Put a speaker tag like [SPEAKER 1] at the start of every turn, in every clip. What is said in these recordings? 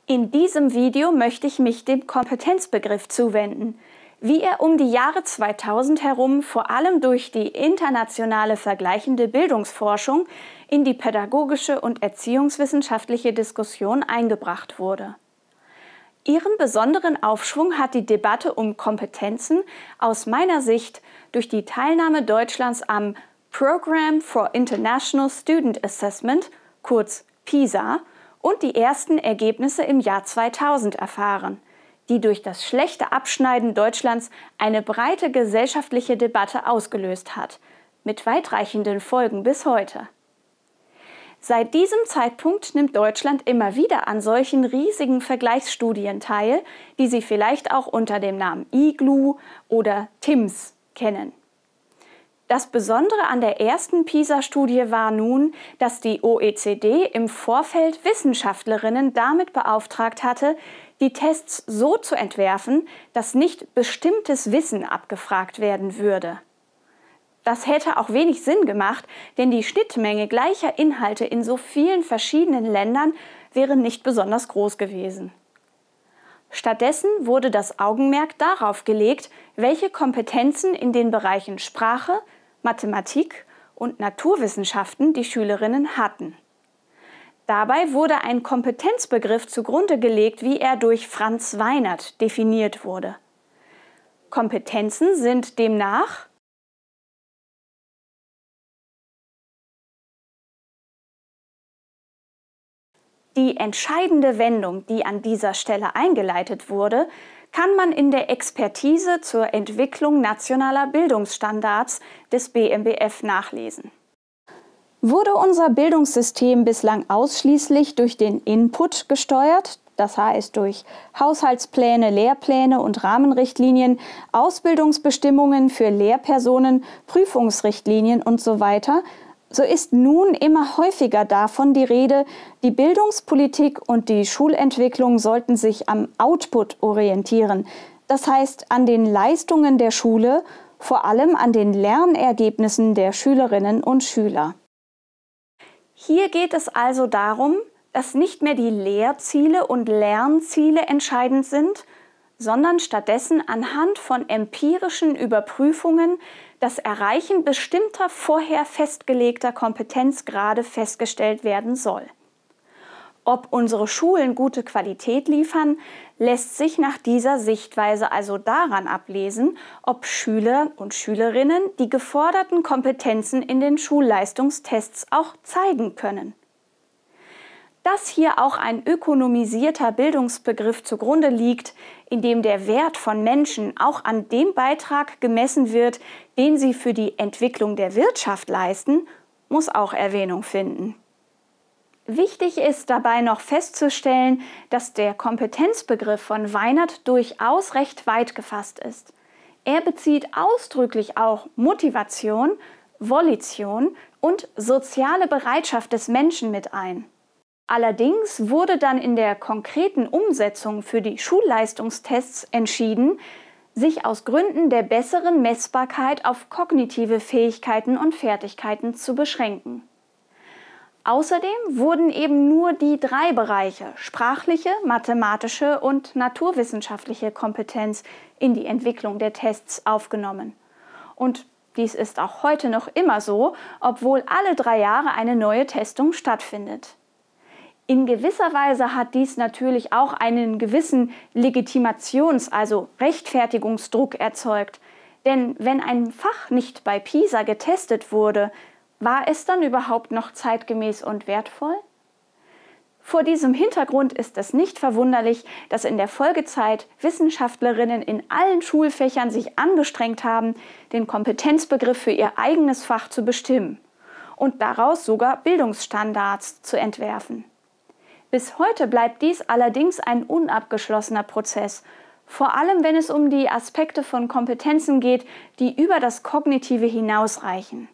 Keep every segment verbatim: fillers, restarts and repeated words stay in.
[SPEAKER 1] In diesem Video möchte ich mich dem Kompetenzbegriff zuwenden, wie er um die Jahre zweitausend herum vor allem durch die internationale vergleichende Bildungsforschung in die pädagogische und erziehungswissenschaftliche Diskussion eingebracht wurde. Ihren besonderen Aufschwung hat die Debatte um Kompetenzen aus meiner Sicht durch die Teilnahme Deutschlands am Program for International Student Assessment, kurz PISA, und die ersten Ergebnisse im Jahr zweitausend erfahren, die durch das schlechte Abschneiden Deutschlands eine breite gesellschaftliche Debatte ausgelöst hat, mit weitreichenden Folgen bis heute. Seit diesem Zeitpunkt nimmt Deutschland immer wieder an solchen riesigen Vergleichsstudien teil, die Sie vielleicht auch unter dem Namen I G L U oder TIMSS kennen. Das Besondere an der ersten PISA-Studie war nun, dass die O E C D im Vorfeld Wissenschaftlerinnen damit beauftragt hatte, die Tests so zu entwerfen, dass nicht bestimmtes Wissen abgefragt werden würde. Das hätte auch wenig Sinn gemacht, denn die Schnittmenge gleicher Inhalte in so vielen verschiedenen Ländern wäre nicht besonders groß gewesen. Stattdessen wurde das Augenmerk darauf gelegt, welche Kompetenzen in den Bereichen Sprache, Mathematik und Naturwissenschaften die Schülerinnen hatten. Dabei wurde ein Kompetenzbegriff zugrunde gelegt, wie er durch Franz Weinert definiert wurde. Kompetenzen sind demnach die entscheidende Wendung, die an dieser Stelle eingeleitet wurde, kann man in der Expertise zur Entwicklung nationaler Bildungsstandards des B M B F nachlesen. Wurde unser Bildungssystem bislang ausschließlich durch den Input gesteuert, das heißt durch Haushaltspläne, Lehrpläne und Rahmenrichtlinien, Ausbildungsbestimmungen für Lehrpersonen, Prüfungsrichtlinien und so weiter, so ist nun immer häufiger davon die Rede, die Bildungspolitik und die Schulentwicklung sollten sich am Output orientieren, das heißt an den Leistungen der Schule, vor allem an den Lernergebnissen der Schülerinnen und Schüler. Hier geht es also darum, dass nicht mehr die Lehrziele und Lernziele entscheidend sind, sondern stattdessen anhand von empirischen Überprüfungen das Erreichen bestimmter vorher festgelegter Kompetenzgrade festgestellt werden soll. Ob unsere Schulen gute Qualität liefern, lässt sich nach dieser Sichtweise also daran ablesen, ob Schüler und Schülerinnen die geforderten Kompetenzen in den Schulleistungstests auch zeigen können. Dass hier auch ein ökonomisierter Bildungsbegriff zugrunde liegt, in dem der Wert von Menschen auch an dem Beitrag gemessen wird, den sie für die Entwicklung der Wirtschaft leisten, muss auch Erwähnung finden. Wichtig ist dabei noch festzustellen, dass der Kompetenzbegriff von Weinert durchaus recht weit gefasst ist. Er bezieht ausdrücklich auch Motivation, Volition und soziale Bereitschaft des Menschen mit ein. Allerdings wurde dann in der konkreten Umsetzung für die Schulleistungstests entschieden, sich aus Gründen der besseren Messbarkeit auf kognitive Fähigkeiten und Fertigkeiten zu beschränken. Außerdem wurden eben nur die drei Bereiche sprachliche, mathematische und naturwissenschaftliche Kompetenz in die Entwicklung der Tests aufgenommen. Und dies ist auch heute noch immer so, obwohl alle drei Jahre eine neue Testung stattfindet. In gewisser Weise hat dies natürlich auch einen gewissen Legitimations-, also Rechtfertigungsdruck erzeugt. Denn wenn ein Fach nicht bei PISA getestet wurde, war es dann überhaupt noch zeitgemäß und wertvoll? Vor diesem Hintergrund ist es nicht verwunderlich, dass in der Folgezeit Wissenschaftlerinnen in allen Schulfächern sich angestrengt haben, den Kompetenzbegriff für ihr eigenes Fach zu bestimmen und daraus sogar Bildungsstandards zu entwerfen. Bis heute bleibt dies allerdings ein unabgeschlossener Prozess, vor allem wenn es um die Aspekte von Kompetenzen geht, die über das Kognitive hinausreichen.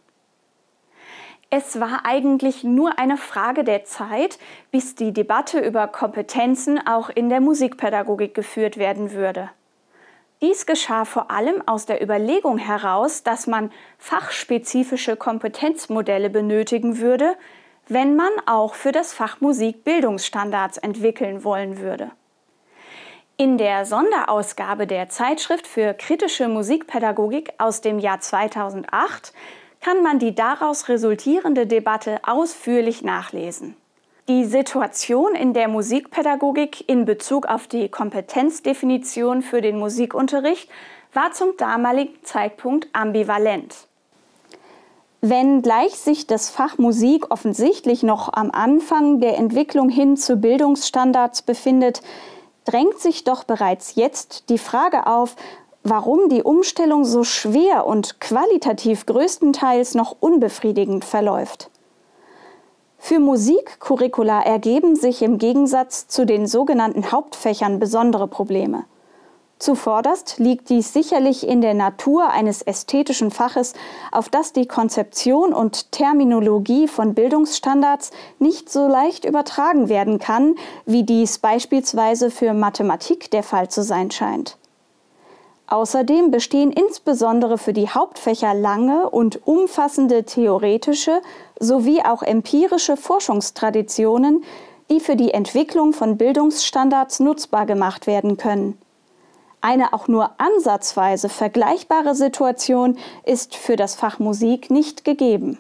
[SPEAKER 1] Es war eigentlich nur eine Frage der Zeit, bis die Debatte über Kompetenzen auch in der Musikpädagogik geführt werden würde. Dies geschah vor allem aus der Überlegung heraus, dass man fachspezifische Kompetenzmodelle benötigen würde, wenn man auch für das Fach Musik Bildungsstandards entwickeln wollen würde. In der Sonderausgabe der Zeitschrift für kritische Musikpädagogik aus dem Jahr zweitausendacht kann man die daraus resultierende Debatte ausführlich nachlesen. Die Situation in der Musikpädagogik in Bezug auf die Kompetenzdefinition für den Musikunterricht war zum damaligen Zeitpunkt ambivalent. Wenngleich sich das Fach Musik offensichtlich noch am Anfang der Entwicklung hin zu Bildungsstandards befindet, drängt sich doch bereits jetzt die Frage auf, warum die Umstellung so schwer und qualitativ größtenteils noch unbefriedigend verläuft. Für Musikcurricula ergeben sich im Gegensatz zu den sogenannten Hauptfächern besondere Probleme. Zuvorderst liegt dies sicherlich in der Natur eines ästhetischen Faches, auf das die Konzeption und Terminologie von Bildungsstandards nicht so leicht übertragen werden kann, wie dies beispielsweise für Mathematik der Fall zu sein scheint. Außerdem bestehen insbesondere für die Hauptfächer lange und umfassende theoretische sowie auch empirische Forschungstraditionen, die für die Entwicklung von Bildungsstandards nutzbar gemacht werden können. Eine auch nur ansatzweise vergleichbare Situation ist für das Fach Musik nicht gegeben.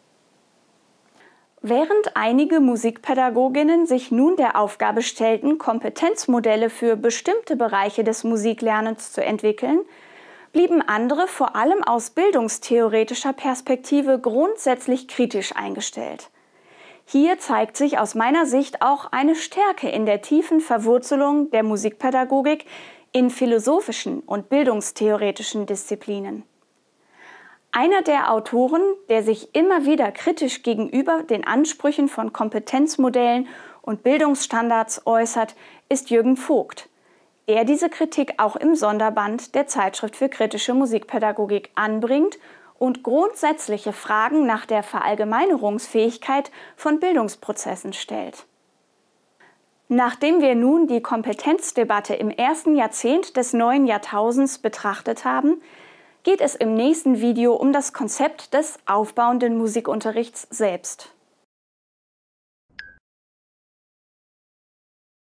[SPEAKER 1] Während einige Musikpädagoginnen sich nun der Aufgabe stellten, Kompetenzmodelle für bestimmte Bereiche des Musiklernens zu entwickeln, blieben andere vor allem aus bildungstheoretischer Perspektive grundsätzlich kritisch eingestellt. Hier zeigt sich aus meiner Sicht auch eine Stärke in der tiefen Verwurzelung der Musikpädagogik in philosophischen und bildungstheoretischen Disziplinen. Einer der Autoren, der sich immer wieder kritisch gegenüber den Ansprüchen von Kompetenzmodellen und Bildungsstandards äußert, ist Jürgen Vogt, der diese Kritik auch im Sonderband der Zeitschrift für kritische Musikpädagogik anbringt und grundsätzliche Fragen nach der Verallgemeinerungsfähigkeit von Bildungsprozessen stellt. Nachdem wir nun die Kompetenzdebatte im ersten Jahrzehnt des neuen Jahrtausends betrachtet haben, geht es im nächsten Video um das Konzept des aufbauenden Musikunterrichts selbst.